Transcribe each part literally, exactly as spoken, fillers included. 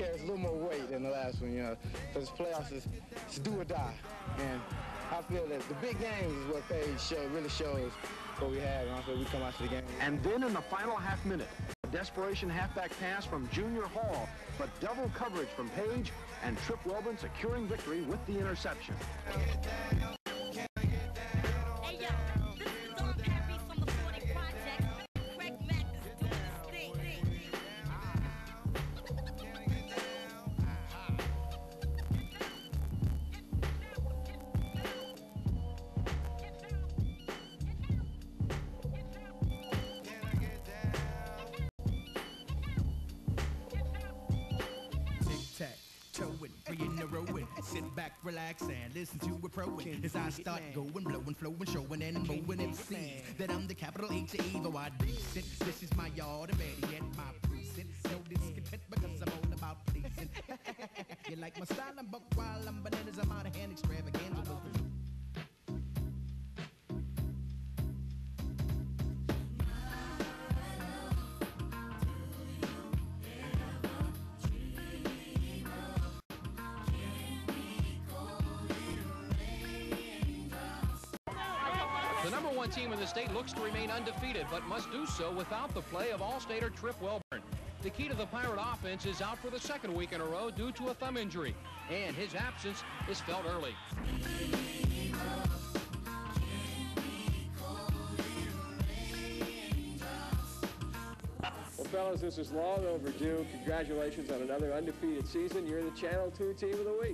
carries a little more weight than the last one, you know, because playoffs is, is do or die. And I feel that the big games is what Page show, really shows what we have, and I feel we come out to the game. And then in the final half minute, a desperation halfback pass from Junior Hall, but double coverage from Page, and Tripp Welborne securing victory with the interception. Sit back, relax, and listen to a pro as I start going, blowing, flowing, showing, and mowing M C that I'm the capital H of O I decent. This is my yard, and better yet, my precinct. No discontent because I'm all about pleasing. You like my style? I'm buck wild, I'm bananas, I'm out of hand, extravaganza. The number one team in the state looks to remain undefeated, but must do so without the play of All-Stater Tripp Welborne. The key to the Pirate offense is out for the second week in a row due to a thumb injury, and his absence is felt early. Well, fellas, this is long overdue. Congratulations on another undefeated season. You're the Channel two Team of the Week.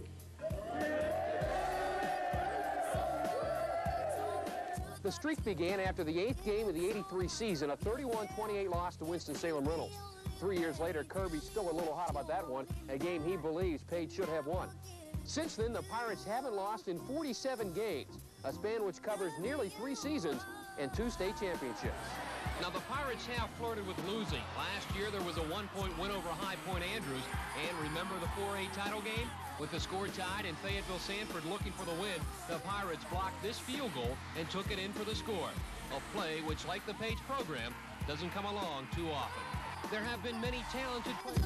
The streak began after the eighth game of the eighty-three season, a thirty-one twenty-eight loss to Winston-Salem Reynolds. Three years later, Kirby's still a little hot about that one, a game he believes Page should have won. Since then, the Pirates haven't lost in forty-seven games, a span which covers nearly three seasons and two state championships. Now, the Pirates have flirted with losing. Last year, there was a one-point win over High Point Andrews. And remember the four A title game? With the score tied and Fayetteville-Sanford looking for the win, the Pirates blocked this field goal and took it in for the score. A play which, like the Page program, doesn't come along too often. There have been many talented players.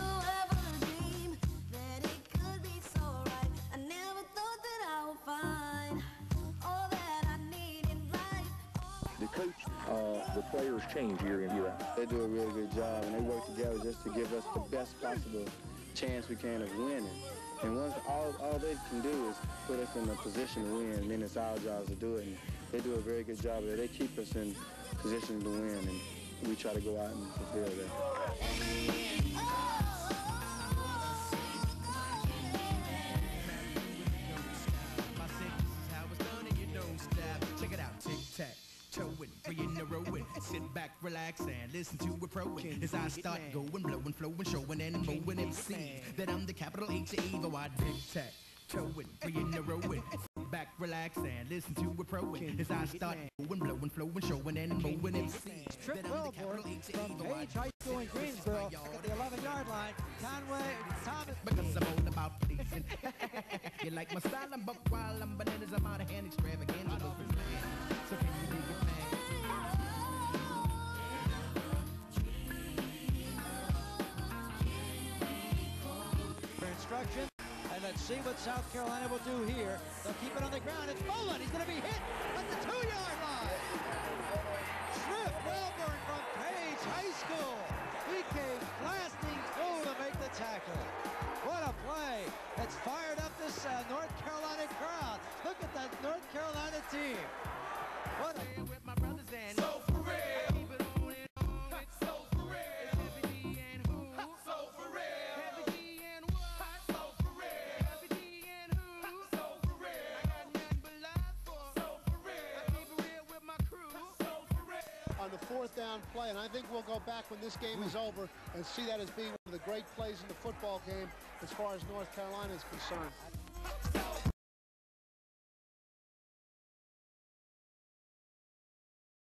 The coach, uh, the players change year in, year out. They do a really good job, and they work together just to give us the best possible chance we can of winning. And once all, all they can do is put us in a position to win, and then it's our job to do it. And they do a very good job of it. They keep us in position to win, and we try to go out and fulfill that. Check it out, tic-tac. Toe it, three in a row it. Sit back, relax, and listen to a pro as I start going, blowing, flowing, showing, and mowing M C that I'm the capital H of O I tic-tac. Toe it, three in a row it. Sit back, relax, and listen to a pro as I start going, blowing, flowing, showing, and mowing M C. Tripp Welborne from Page High School in Greensboro at the eleven-yard line. Conway, Thomas. Because I'm all about pleasing. You like my style? I'm buck wild, I'm bananas, I'm out of hand, extravaganza. So can you dig it, man? For instruction, and let's see what South Carolina will do here. They'll keep it on the ground. It's Bolin. He's going to be hit at the two-yard line. Tripp Welborne from Page High School. He came blasting through to make the tackle. What a play. It's fired up this uh, North Carolina crowd. Look at that North Carolina team. What a... with my brothers and so for real. Keep it on and on. So for real. Heavy D and who? So for real. Heavy D and what? So for real. Heavy D and who? So for real. I got nothing but love for. So for real. I keep it real with my crew. So for real. On the fourth down play, and I think we'll go back when this game is over and see that as being one of the great plays in the football game as far as North Carolina is concerned.